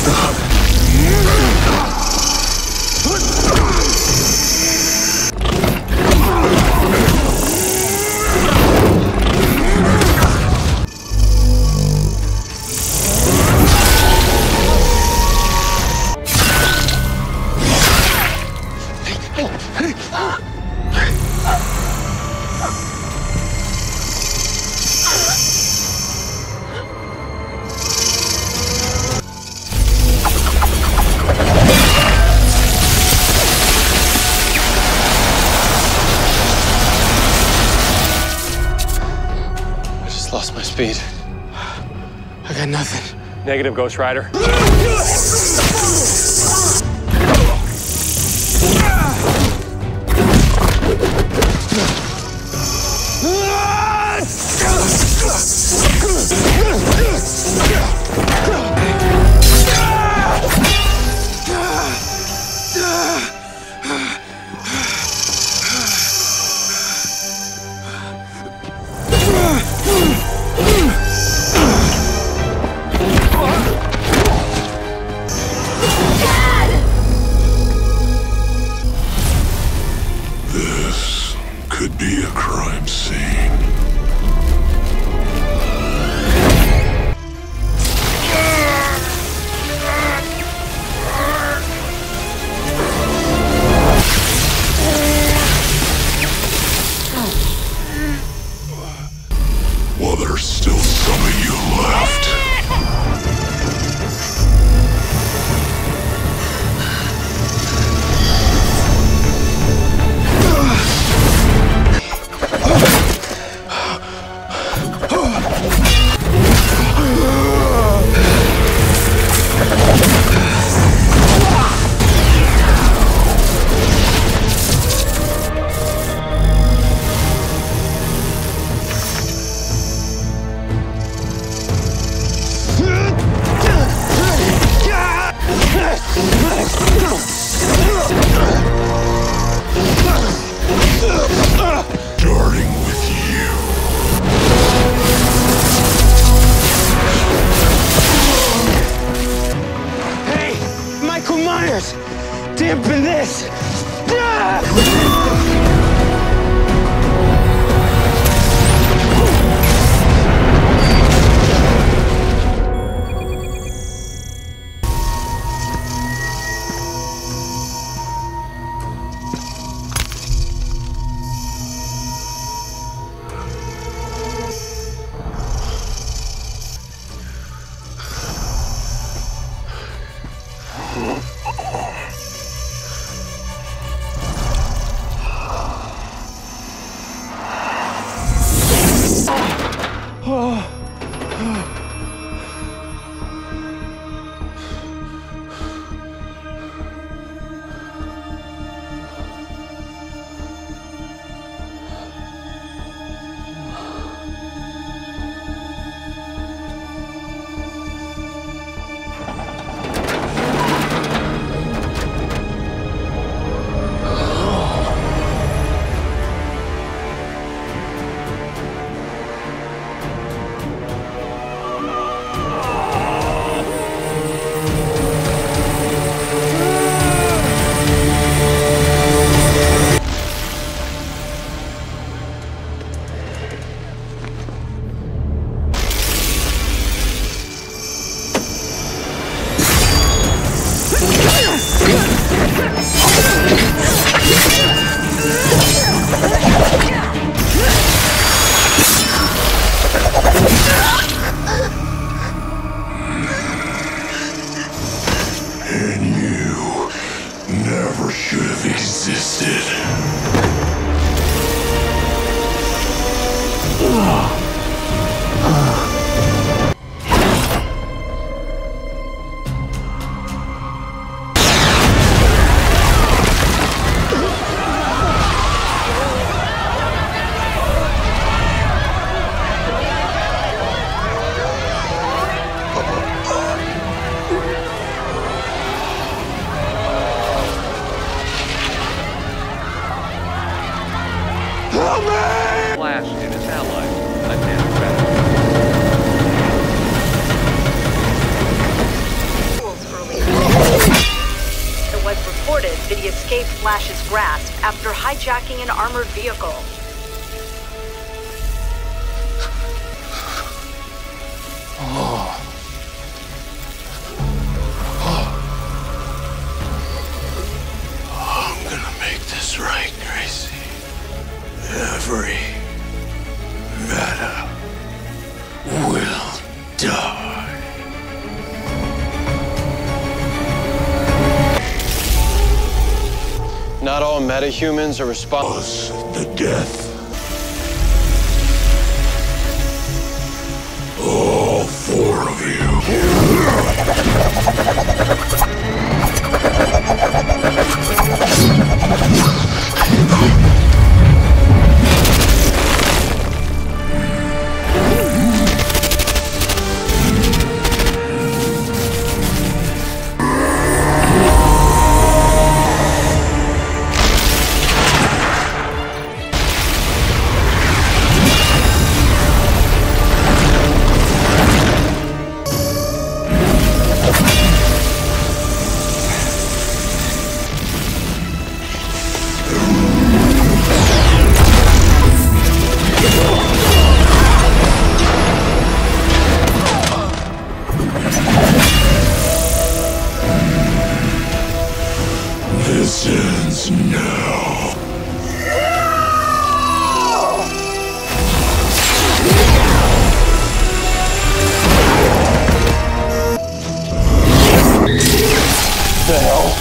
Lost my speed. I got nothing. Negative, Ghost Rider. Could be a crime scene. Well, there's still some of you left. Starting with you. Hey, Michael Myers! Dampen this! escaped Flash's grasp after hijacking an armored vehicle. I'm gonna make this right, Gracie. Every meta will die. Not all metahumans are responsible. Was the death. All four of you. This ends now. The hell?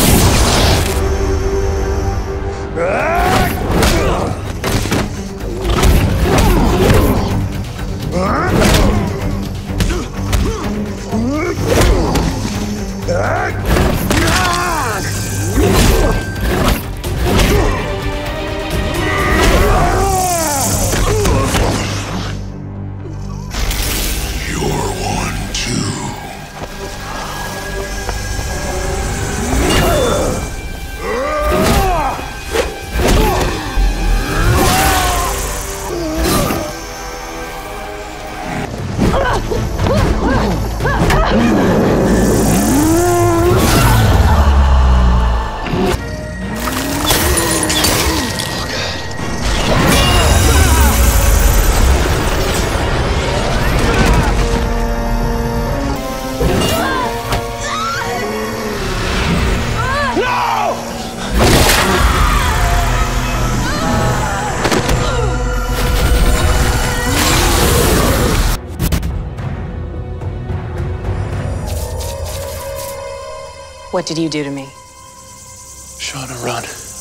You're one too. What did you do to me? Shauna, run.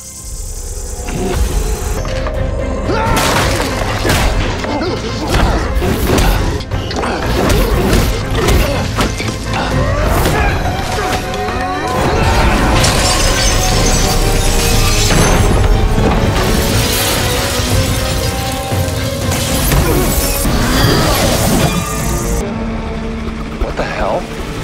What the hell?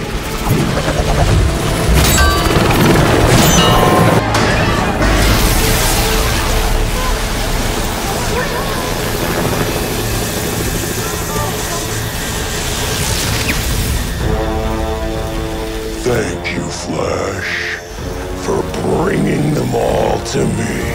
Thank you, Flash, for bringing them all to me.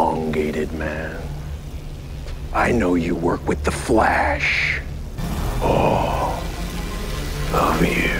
elongated man. I know you work with the Flash. All of you.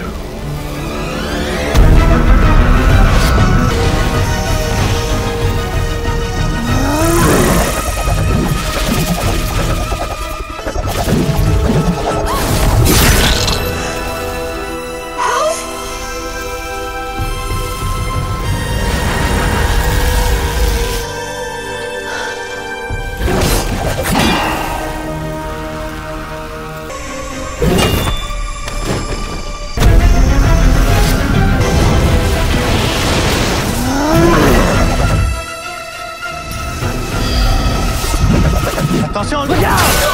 Attention, look out!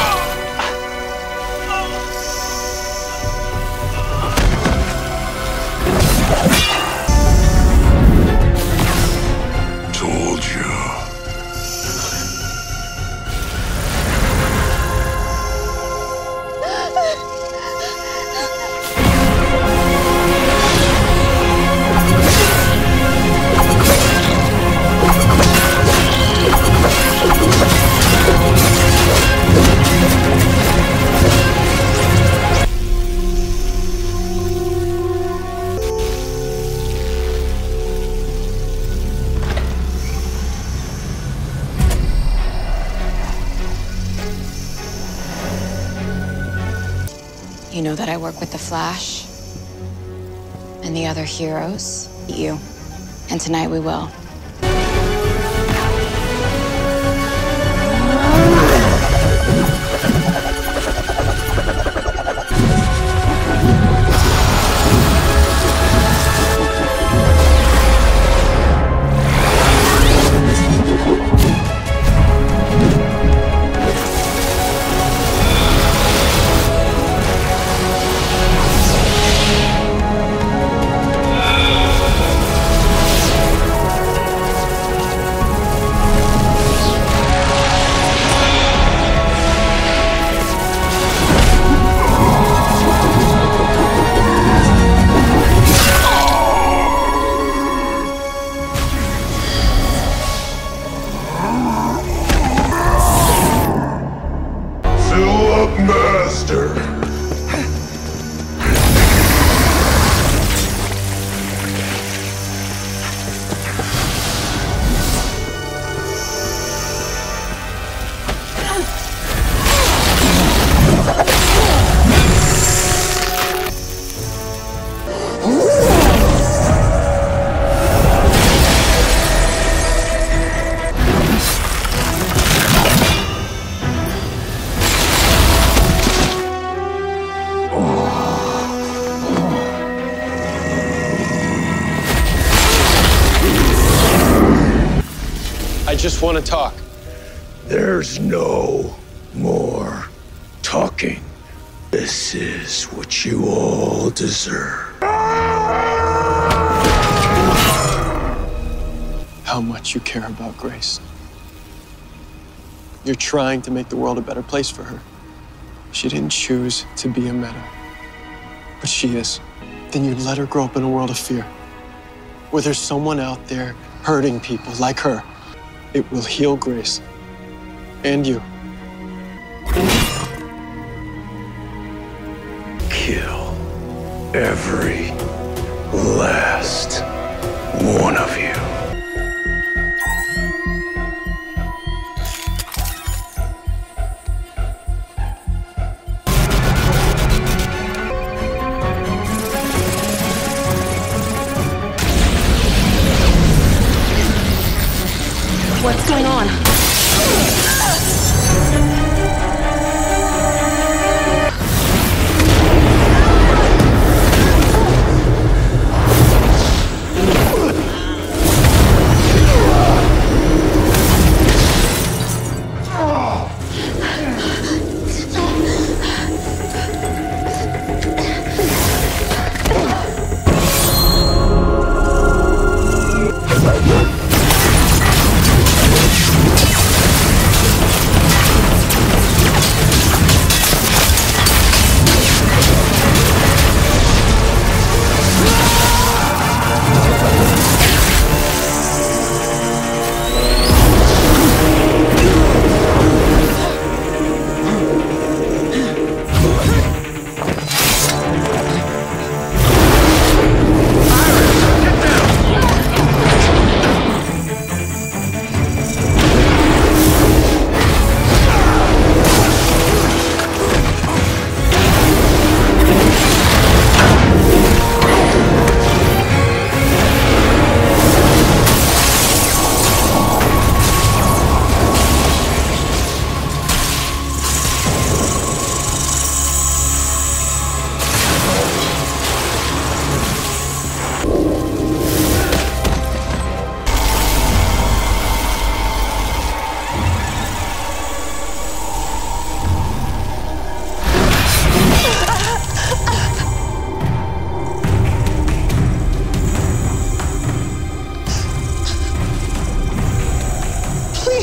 Told you. You know that I work with the Flash and the other heroes. You. And tonight we will. Master. I just want to talk. There's no more talking. This is what you all deserve. How much you care about Grace. You're trying to make the world a better place for her. She didn't choose to be a Meta, but she is. Then you let her grow up in a world of fear, where there's someone out there hurting people like her. It will heal Grace and you. Kill every last one of you. What's going on?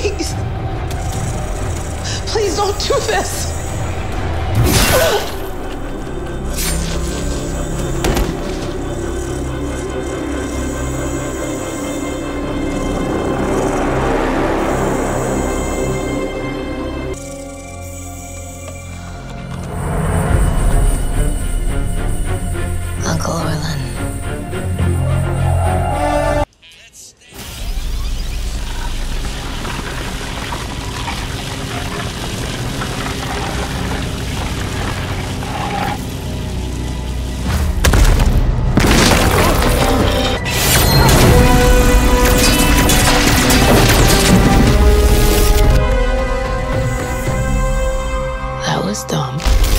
Please. Please don't do this. Uncle Orlin. That was dumb.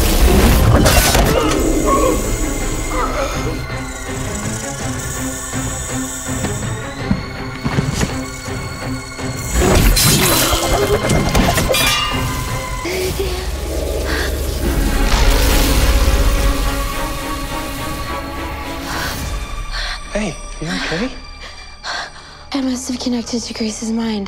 Hey, you okay? I must have connected to Grace's mind.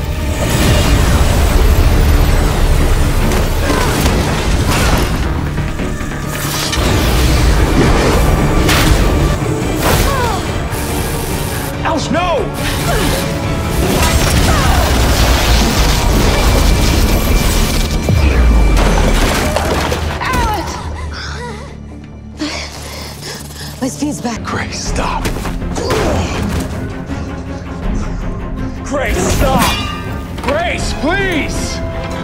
Ouch, no! My speed's back. Grace, stop. Grace, stop! Grace, please!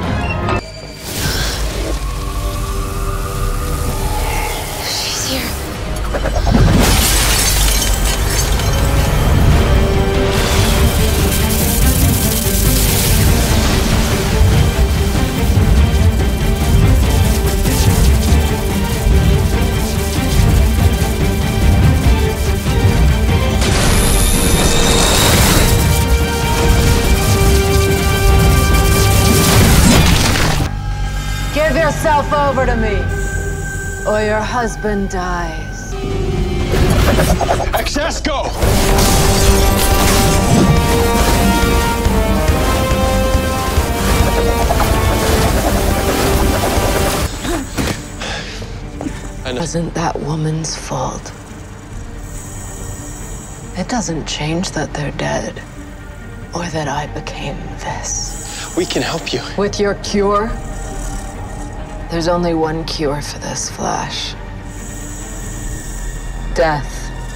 She's here. Give yourself over to me, or your husband dies. Access, go! Wasn't that woman's fault. It doesn't change that they're dead, or that I became this. We can help you. With your cure? There's only one cure for this, Flash. Death.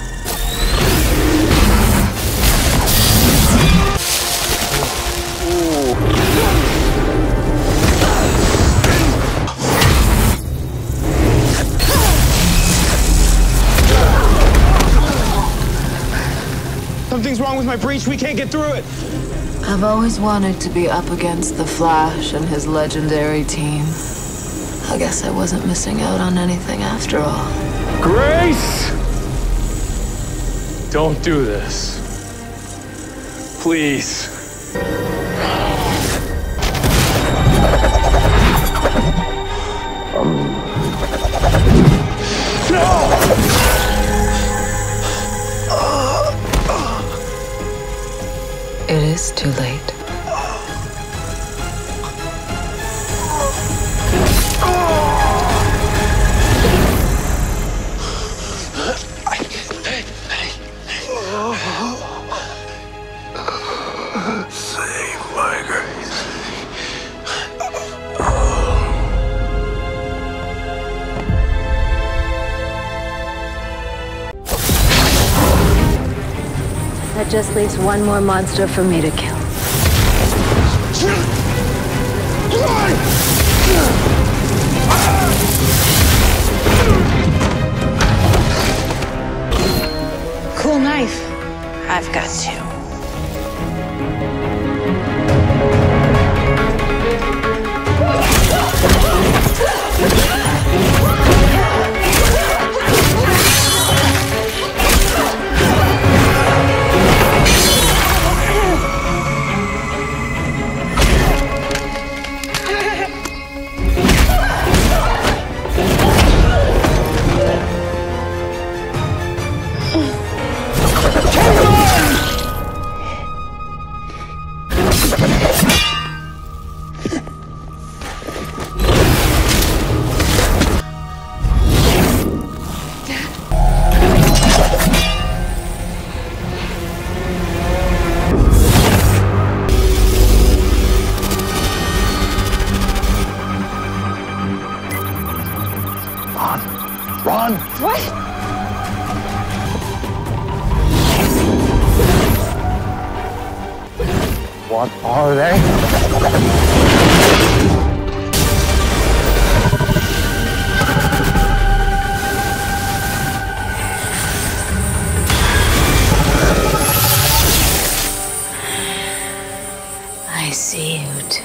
Something's wrong with my breach. We can't get through it. I've always wanted to be up against the Flash and his legendary team. I guess I wasn't missing out on anything after all. Grace! Don't do this. Please. It is too late. Save my Grace. That just leaves one more monster for me to kill. Cool knife. I've got two. What are they? I see you too.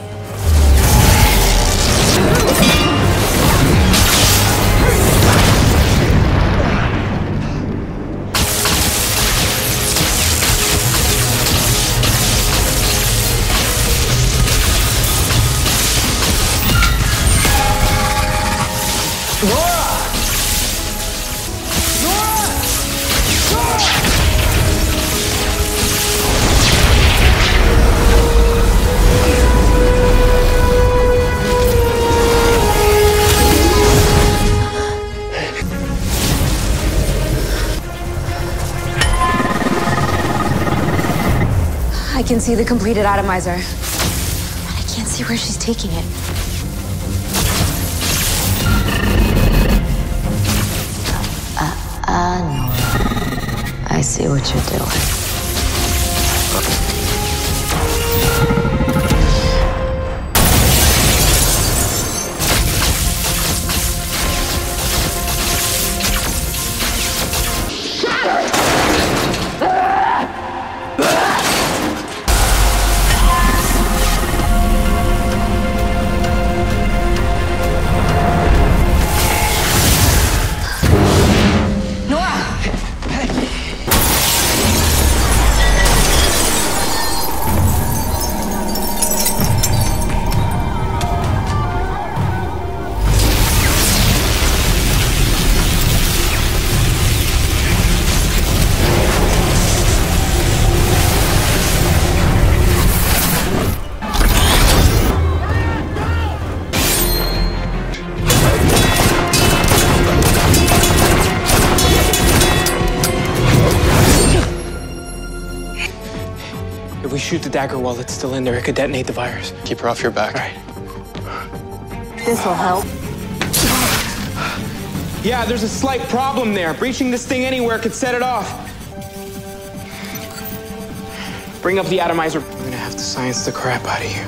I can see the completed atomizer, but I can't see where she's taking it. No. I see what you're doing. If we shoot the dagger while it's still in there, it could detonate the virus. Keep her off your back. All right. This will help. Yeah, there's a slight problem there. Breaching this thing anywhere could set it off. Bring up the atomizer. I'm gonna have to science the crap out of you.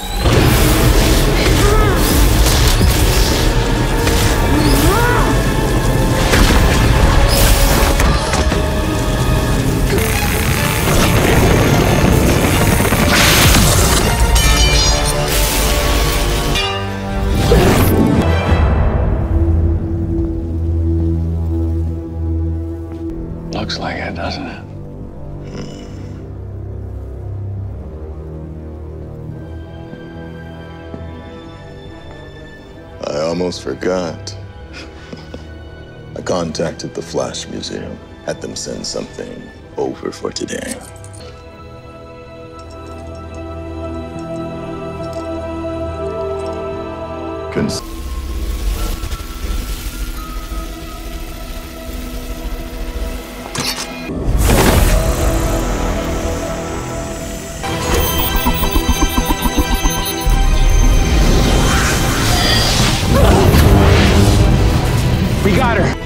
Looks like it, doesn't it? I almost forgot. I contacted the Flash Museum, had them send something over for today. We got her.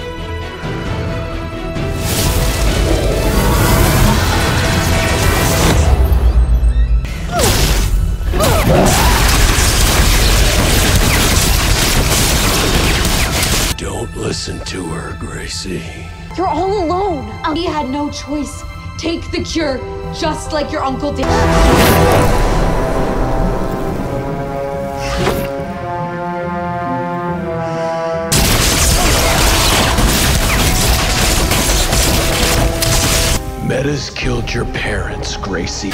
Don't listen to her, Gracie. You're all alone. We had no choice. Take the cure, just like your uncle did. Metas killed your parents, Gracie.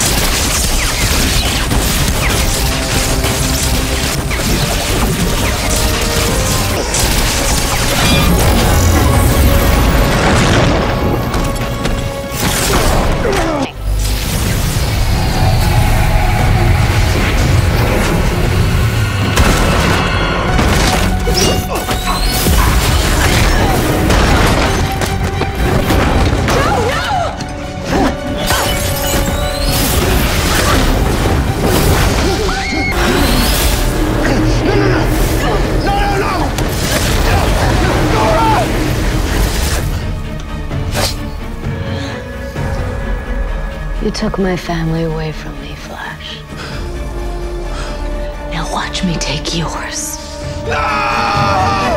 You took my family away from me, Flash. Now watch me take yours. No!